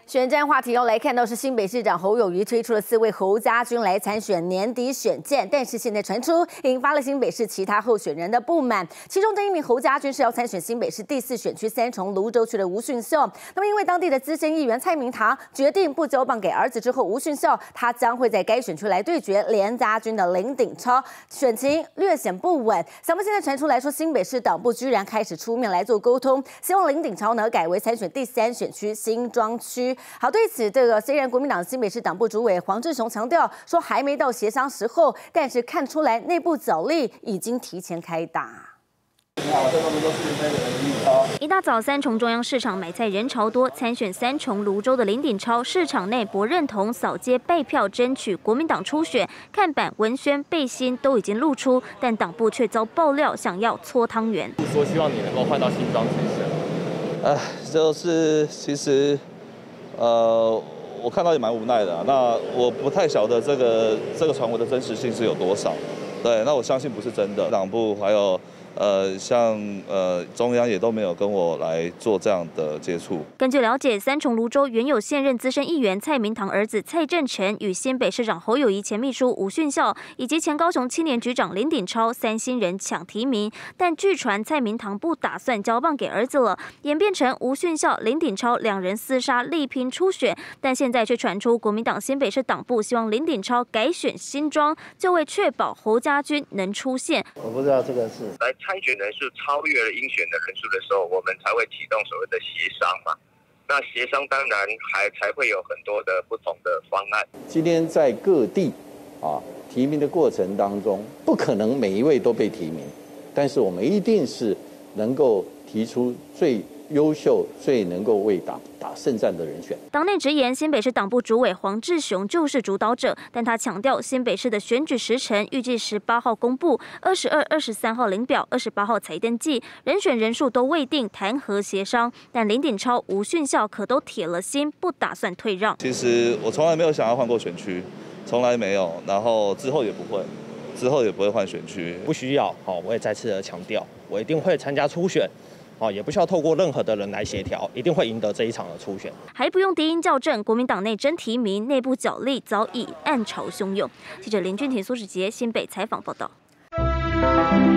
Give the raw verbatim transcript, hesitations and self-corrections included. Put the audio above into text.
选战话题要来看到是新北市长侯友宜推出了四位侯家军来参选年底选战，但是现在传出引发了新北市其他候选人的不满。其中的一名侯家军是要参选新北市第四选区三重芦洲区的吴训秀。那么因为当地的资深议员蔡明堂决定不交棒给儿子之后，吴训秀他将会在该选区来对决连家军的林鼎超，选情略显不稳。想不现在传出来说，新北市党部居然开始出面来做沟通，希望林鼎超呢改为参选第三选区新庄区。好，对此，这个虽然国民党新北市党部主委黄志雄强调说还没到协商时候，但是看出来内部角力已经提前开打。 你好，这边都是那个林鼎超。 一大早，三重中央市场买菜人潮多，参选三重芦洲的林鼎超，市场内不认同扫街拜票，争取国民党初选，看板、文宣、背心都已经露出，但党部却遭爆料想要搓汤圆， 说希望你能够换到新庄去选。 呃，就是其实。呃，我看到也蛮无奈的、啊。那我不太晓得这个这个传闻的真实性是有多少。对，那我相信不是真的。党部还有呃，像呃中央也都没有跟我来做这样的接触。 根据了解，三重芦洲原有现任资深议员蔡明堂儿子蔡正成与新北市长侯友宜前秘书吴训孝以及前高雄青年局长林鼎超三新人抢提名，但据传蔡明堂不打算交棒给儿子了，演变成吴训孝、林鼎超两人厮杀力拼初选，但现在却传出国民党新北市党部希望林鼎超改选新庄，就为确保侯家军能出现。 我不知道这个是。 来参选人数超越了应选的人数的时候，我们才会启动所谓的协商嘛。那协商当然还才会有很多的不同的方案。 今天在各地啊提名的过程当中，不可能每一位都被提名，但是我们一定是能够提出最优秀、最能够为党打胜战的人选。 党内直言，新北市党部主委黄志雄就是主导者，但他强调，新北市的选举时程预计十八号公布，二十二、二十三号领表，二十八号才登记，人选人数都未定，谈何协商？但林鼎超、吴训孝可都铁了心，不打算退让。 其实我从来没有想要换过选区，从来没有，然后之后也不会，之后也不会换选区， 不需要。好，我也再次的强调，我一定会参加初选。哦，也不需要透过任何的人来协调，一定会赢得这一场的初选。 还不用敌营校正，国民党内争提名，内部角力早已暗潮汹涌。记者林俊廷、苏志杰新北采访报道。